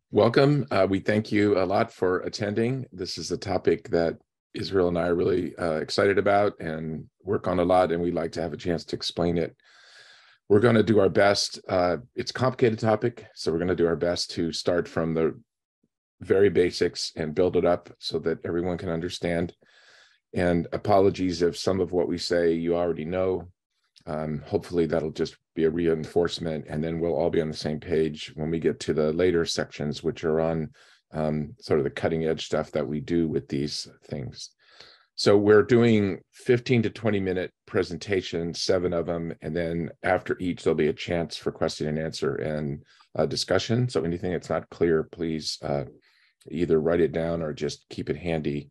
Welcome. We thank you a lot for attending. This is a topic that Israel and I are really excited about and work on a lot, and we'd like to have a chance to explain it. We're going to do our best. It's a complicated topic, so we're going to do our best to start from the very basics and build it up so that everyone can understand. And apologies if some of what we say you already know. Hopefully that'll just be a reinforcement, and then we'll all be on the same page when we get to the later sections, which are on sort of the cutting edge stuff that we do with these things. So we're doing 15 to 20-minute presentations, 7 of them, and then after each, there'll be a chance for question and answer and discussion. So anything that's not clear, please either write it down or just keep it handy.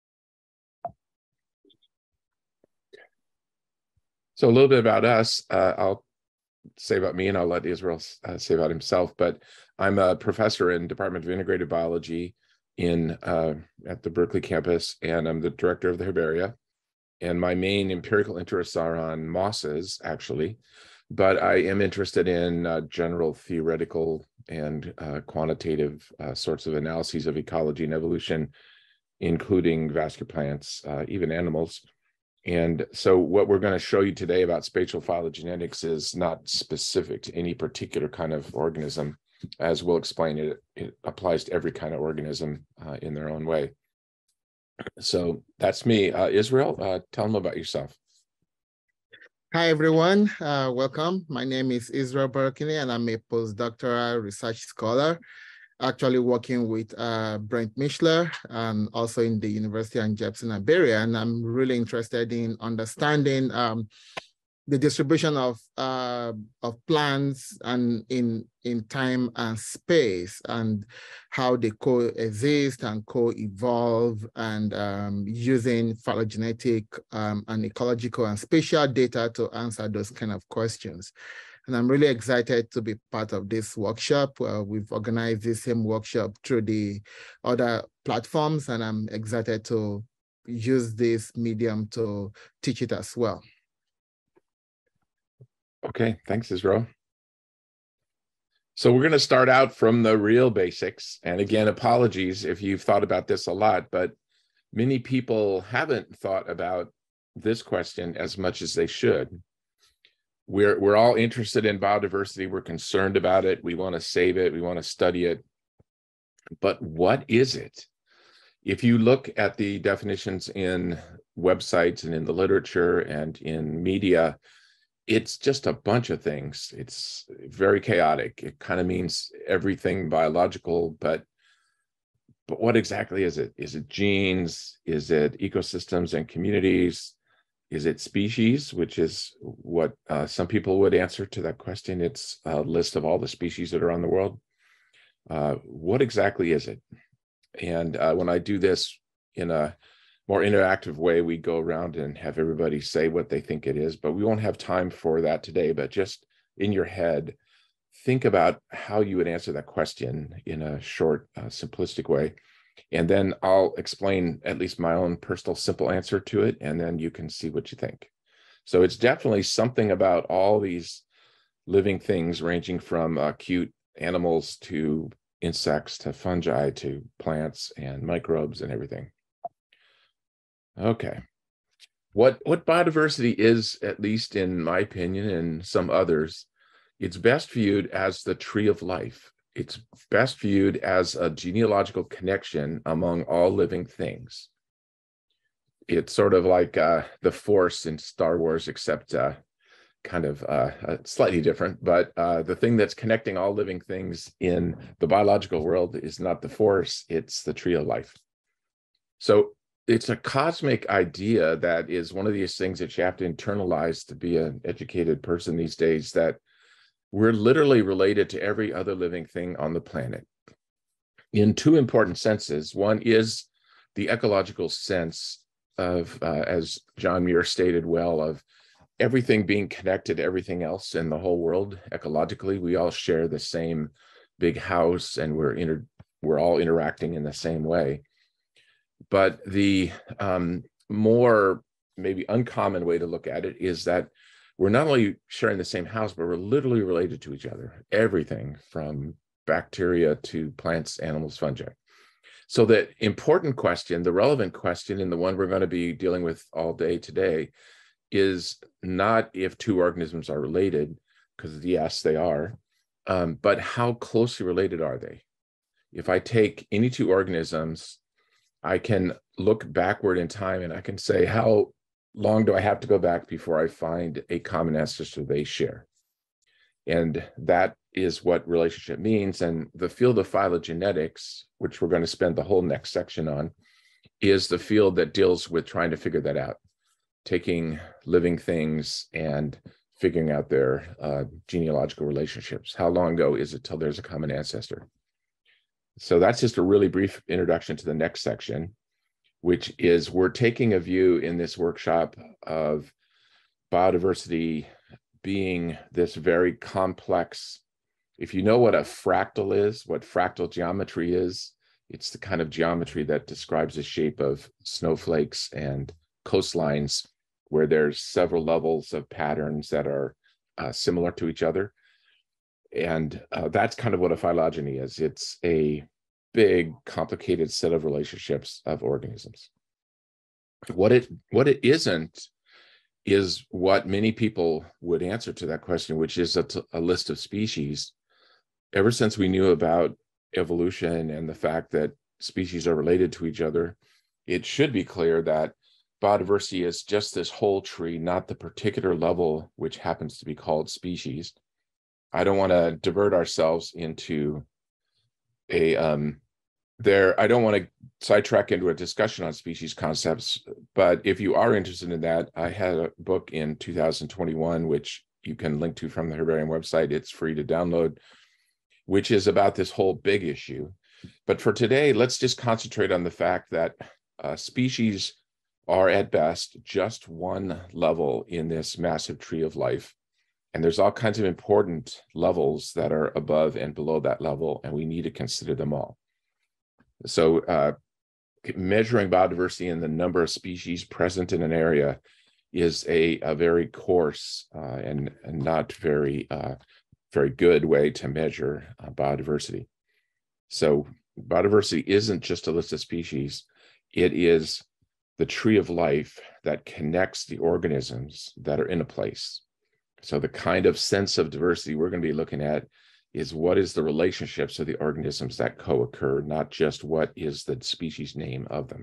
So a little bit about us. I'll say about me, and I'll let Israel say about himself. But I'm a professor in Department of Integrated Biology at the Berkeley campus, and I'm the director of the Herbaria. And my main empirical interests are on mosses, actually, but I am interested in general theoretical and quantitative sorts of analyses of ecology and evolution, including vascular plants, even animals. And so what we're going to show you today about spatial phylogenetics is not specific to any particular kind of organism. As we'll explain, it applies to every kind of organism in their own way. So that's me. Israel, tell them about yourself. Hi, everyone. Welcome. My name is Israel Berkini, and I'm a postdoctoral research scholar, actually working with Brent Mischler and also in the University of Jepson, Herbaria. And I'm really interested in understanding the distribution of plants and in time and space, and how they coexist and co-evolve, and using phylogenetic and ecological and spatial data to answer those kind of questions. And I'm really excited to be part of this workshop. We've organized this same workshop through the other platforms, and I'm excited to use this medium to teach it as well. Okay, thanks, Israel. So we're going to start out from the real basics. And again, apologies if you've thought about this a lot, but many people haven't thought about this question as much as they should. We're all interested in biodiversity. We're concerned about it. We want to save it. We want to study it. But what is it? If you look at the definitions in websites and in the literature and in media, it's just a bunch of things. It's very chaotic. It kind of means everything biological, but what exactly is it? Is it genes? Is it ecosystems and communities? Is it species, which is what some people would answer to that question? It's a list of all the species that are on the world. What exactly is it? And when I do this in a more interactive way, we go around and have everybody say what they think it is, but we won't have time for that today. But just in your head, think about how you would answer that question in a short, simplistic way. And then I'll explain at least my own personal simple answer to it, and then you can see what you think. So it's definitely something about all these living things, ranging from cute animals to insects to fungi to plants and microbes and everything. Okay. What biodiversity is, at least in my opinion and some others, it's best viewed as the tree of life. It's best viewed as a genealogical connection among all living things. It's sort of like the Force in Star Wars, except kind of slightly different. But the thing that's connecting all living things in the biological world is not the Force, it's the tree of life. So it's a cosmic idea that is one of these things that you have to internalize to be an educated person these days, that we're literally related to every other living thing on the planet in two important senses. One is the ecological sense of, as John Muir stated well, of everything being connected to everything else in the whole world ecologically. We all share the same big house, and we're all interacting in the same way. But the more maybe uncommon way to look at it is that we're not only sharing the same house, but we're literally related to each other. Everything from bacteria to plants, animals, fungi. So the important question, the relevant question, and the one we're going to be dealing with all day today is not if two organisms are related, because yes, they are, but how closely related are they? If I take any two organisms, I can look backward in time and I can say, how long do I have to go back before I find a common ancestor they share? And that is what relationship means. And the field of phylogenetics, which we're going to spend the whole next section on, is the field that deals with trying to figure that out, taking living things and figuring out their genealogical relationships. How long ago is it till there's a common ancestor? So that's just a really brief introduction to the next section, which is we're taking a view in this workshop of biodiversity being this very complex. If you know what a fractal is, what fractal geometry is, it's the kind of geometry that describes the shape of snowflakes and coastlines where there's several levels of patterns that are similar to each other. And that's kind of what a phylogeny is. It's a big, complicated set of relationships of organisms. What it isn't is what many people would answer to that question, which is a list of species. Ever since we knew about evolution and the fact that species are related to each other, it should be clear that biodiversity is just this whole tree, not the particular level which happens to be called species. I don't want to divert ourselves into I don't want to sidetrack into a discussion on species concepts, but if you are interested in that, I had a book in 2021, which you can link to from the Herbarium website. It's free to download, which is about this whole big issue. But for today, let's just concentrate on the fact that species are at best just one level in this massive tree of life. And there's all kinds of important levels that are above and below that level, and we need to consider them all. So measuring biodiversity and the number of species present in an area is a very coarse and not very good way to measure biodiversity. So biodiversity isn't just a list of species. It is the tree of life that connects the organisms that are in a place. So the kind of sense of diversity we're going to be looking at is what is the relationships of the organisms that co-occur, not just what is the species name of them.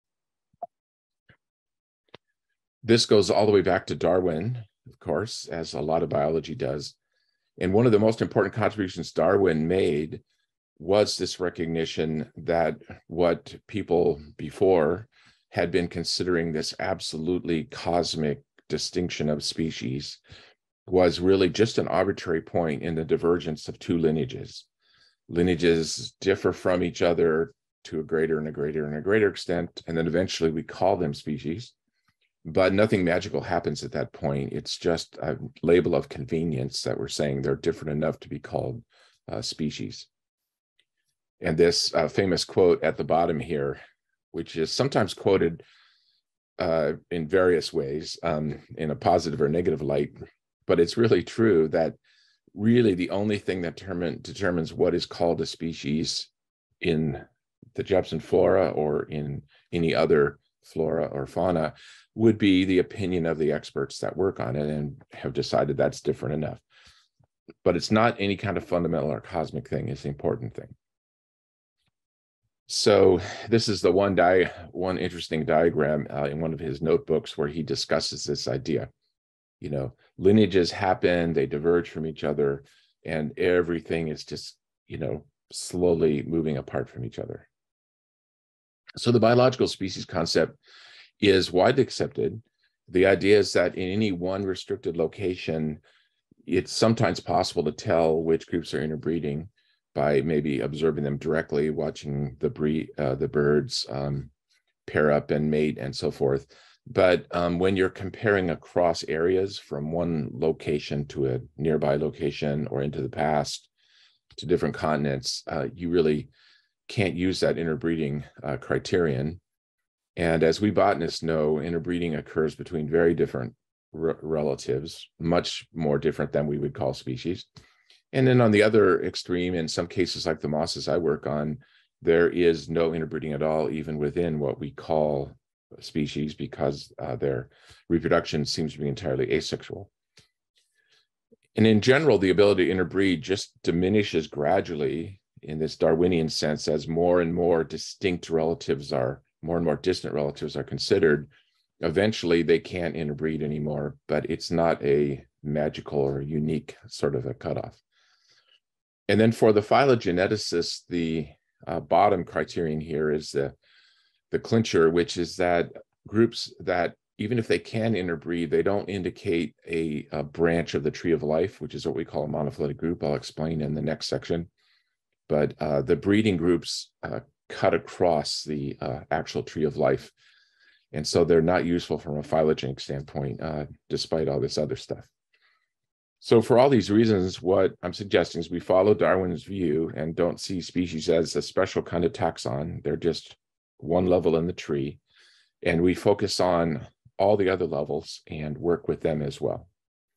This goes all the way back to Darwin, of course, as a lot of biology does. And one of the most important contributions Darwin made was this recognition that what people before had been considering this absolutely cosmic distinction of species was really just an arbitrary point in the divergence of two lineages. Lineages differ from each other to a greater and a greater and a greater extent, and then eventually we call them species. But nothing magical happens at that point. It's just a label of convenience that we're saying they're different enough to be called species. And this famous quote at the bottom here, which is sometimes quoted in various ways, in a positive or negative light, but it's really true that really the only thing that determines what is called a species in the Jepson flora or in any other flora or fauna would be the opinion of the experts that work on it and have decided that's different enough. But it's not any kind of fundamental or cosmic thing. It's the important thing. So this is the one interesting diagram in one of his notebooks where he discusses this idea. You know, lineages happen, they diverge from each other, and everything is just, you know, slowly moving apart from each other. So the biological species concept is widely accepted. The idea is that in any one restricted location, it's sometimes possible to tell which groups are interbreeding by maybe observing them directly, watching the birds pair up and mate and so forth. But when you're comparing across areas from one location to a nearby location or into the past to different continents, you really can't use that interbreeding criterion. And as we botanists know, interbreeding occurs between very different relatives, much more different than we would call species. And then on the other extreme, in some cases like the mosses I work on, there is no interbreeding at all, even within what we call species, because their reproduction seems to be entirely asexual. And in general, the ability to interbreed just diminishes gradually in this Darwinian sense as more and more distinct relatives are, more and more distant relatives are considered. Eventually, they can't interbreed anymore, but it's not a magical or unique sort of a cutoff. And then for the phylogeneticists, the bottom criterion here is the clincher, which is that groups that, even if they can interbreed, they don't indicate a branch of the tree of life, which is what we call a monophyletic group. I'll explain in the next section. But the breeding groups cut across the actual tree of life. And so they're not useful from a phylogenetic standpoint, despite all this other stuff. So for all these reasons, what I'm suggesting is we follow Darwin's view and don't see species as a special kind of taxon. They're just one level in the tree. And we focus on all the other levels and work with them as well.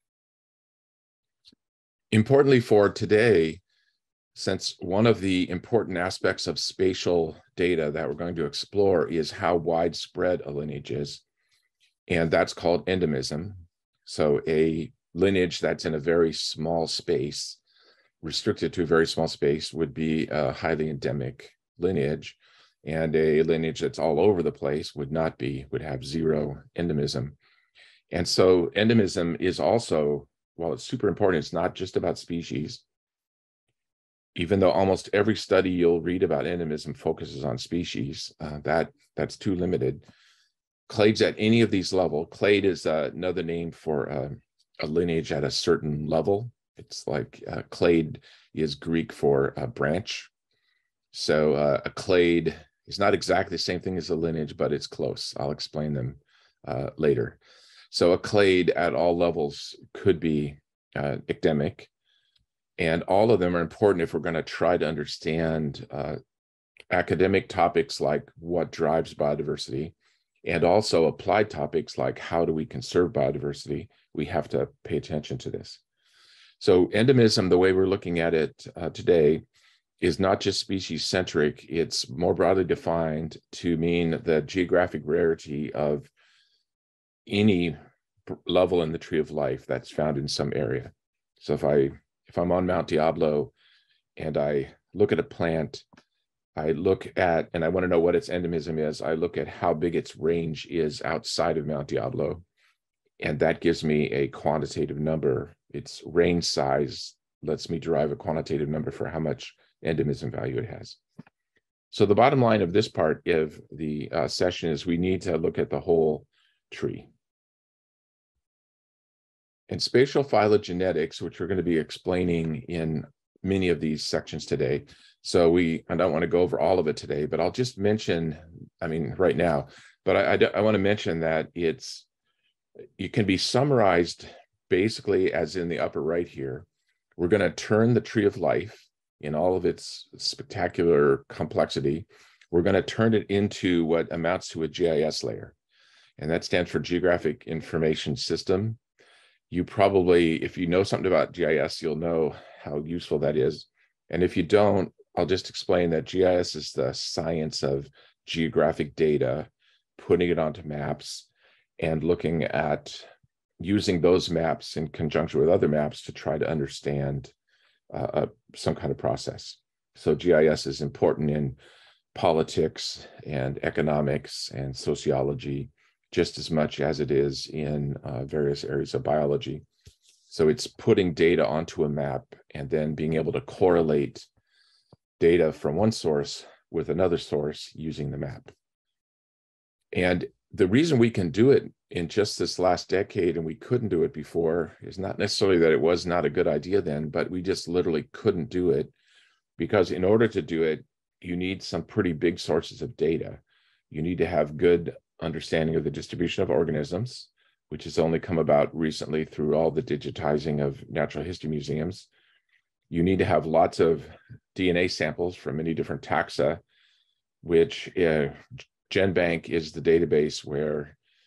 Importantly for today, since one of the important aspects of spatial data that we're going to explore is how widespread a lineage is, and that's called endemism. So a lineage that's in a very small space, restricted to a very small space, would be a highly endemic lineage, and a lineage that's all over the place would not be, would have zero endemism. And so endemism is also, while it's super important, it's not just about species. Even though almost every study you'll read about endemism focuses on species, that's too limited. Clades at any of these levels, clade is another name for a lineage at a certain level. It's like clade is Greek for a branch. So a clade is not exactly the same thing as a lineage, but it's close. I'll explain them later. So a clade at all levels could be endemic. And all of them are important if we're going to try to understand academic topics like what drives biodiversity, and also applied topics like how do we conserve biodiversity. We have to pay attention to this. So endemism, the way we're looking at it today, is not just species-centric. It's more broadly defined to mean the geographic rarity of any level in the tree of life that's found in some area. So if I'm on Mount Diablo and I look at a plant, I look at, and I want to know what its endemism is, I look at how big its range is outside of Mount Diablo, and that gives me a quantitative number. Its range size lets me derive a quantitative number for how much endemism value it has. So the bottom line of this part of the session is we need to look at the whole tree. And spatial phylogenetics, which we're going to be explaining in many of these sections today. So I don't want to go over all of it today, but I'll just mention, right now, but I want to mention that it can be summarized basically as in the upper right here. We're going to turn the tree of life in all of its spectacular complexity. We're going to turn it into what amounts to a GIS layer. And that stands for Geographic Information System. You probably, if you know something about GIS, you'll know how useful that is. And if you don't, I'll just explain that GIS is the science of geographic data, putting it onto maps, and looking at using those maps in conjunction with other maps to try to understand some kind of process. So GIS is important in politics and economics and sociology, just as much as it is in various areas of biology. So it's putting data onto a map and then being able to correlate data from one source with another source using the map. And the reason we can do it in just this last decade and we couldn't do it before is not necessarily that it was not a good idea then, but we just literally couldn't do it, because in order to do it, you need some pretty big sources of data. You need to have good understanding of the distribution of organisms, which has only come about recently through all the digitizing of natural history museums. You need to have lots of DNA samples from many different taxa, which GenBank is the database where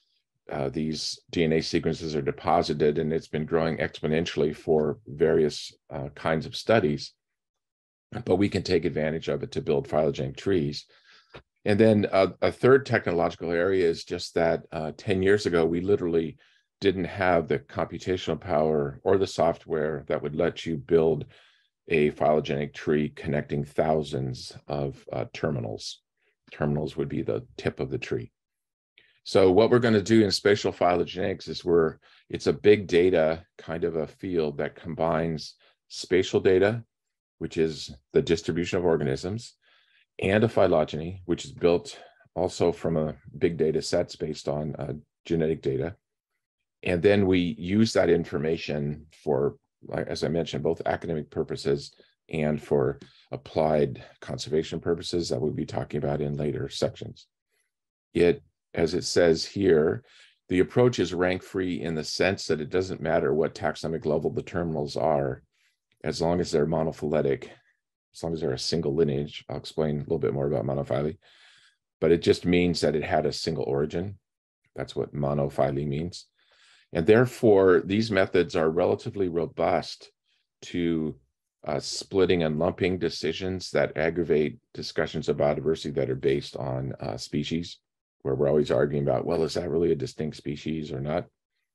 these DNA sequences are deposited, and it's been growing exponentially for various kinds of studies. But we can take advantage of it to build phylogenetic trees. And then a third technological area is just that 10 years ago, we literally didn't have the computational power or the software that would let you build a phylogenetic tree connecting thousands of terminals. Terminals would be the tip of the tree. So what we're going to do in spatial phylogenetics is it's a big data kind of a field that combines spatial data, which is the distribution of organisms, and a phylogeny, which is built also from a big data sets based on genetic data. And then we use that information for, as I mentioned, both academic purposes and for applied conservation purposes that we'll be talking about in later sections. As it says here, the approach is rank-free in the sense that it doesn't matter what taxonomic level the terminals are, as long as they're monophyletic, as long as they're a single lineage. I'll explain a little bit more about monophyly, but it just means that it had a single origin. That's what monophyly means. And therefore, these methods are relatively robust to splitting and lumping decisions that aggravate discussions of biodiversity that are based on species, where we're always arguing about, well, is that really a distinct species or not?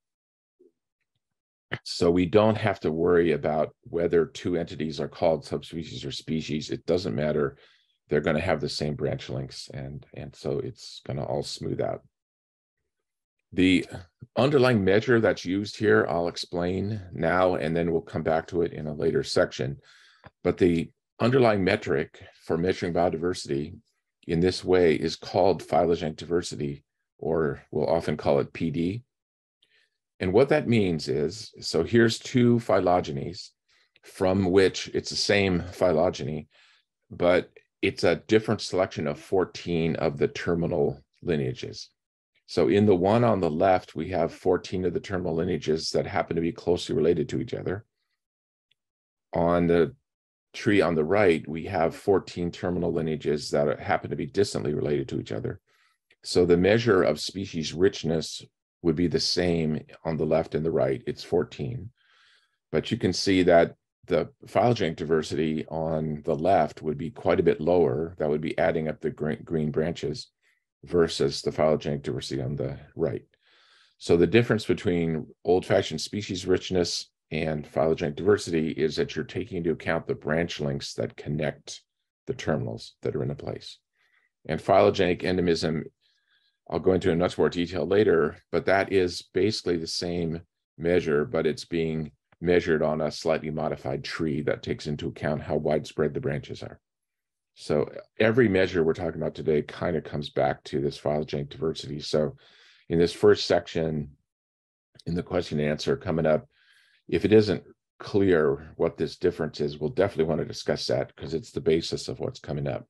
So we don't have to worry about whether two entities are called subspecies or species. It doesn't matter. They're going to have the same branch lengths, and so it's going to all smooth out. The underlying measure that's used here, I'll explain now, and then we'll come back to it in a later section. But the underlying metric for measuring biodiversity in this way is called phylogenetic diversity, or we'll often call it PD. And what that means is, so here's two phylogenies from which it's the same phylogeny, but it's a different selection of 14 of the terminal lineages. So in the one on the left, we have 14 of the terminal lineages that happen to be closely related to each other. On the tree on the right, we have 14 terminal lineages that happen to be distantly related to each other. So the measure of species richness would be the same on the left and the right. It's 14. But you can see that the phylogenetic diversity on the left would be quite a bit lower. That would be adding up the green branches versus the phylogenetic diversity on the right. So the difference between old-fashioned species richness and phylogenetic diversity is that you're taking into account the branch lengths that connect the terminals that are in a place. And phylogenetic endemism, I'll go into in much more detail later, but that is basically the same measure, but it's being measured on a slightly modified tree that takes into account how widespread the branches are. So every measure we're talking about today kind of comes back to this phylogenetic diversity. So in this first section, in the question and answer coming up, if it isn't clear what this difference is, we'll definitely want to discuss that because it's the basis of what's coming up.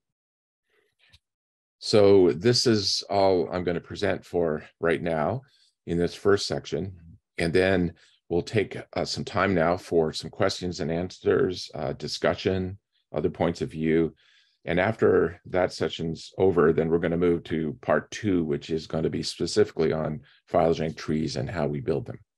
So this is all I'm going to present for right now in this first section. And then we'll take some time now for some questions and answers, discussion, other points of view. And after that session's over, then we're going to move to part 2, which is going to be specifically on phylogenetic trees and how we build them.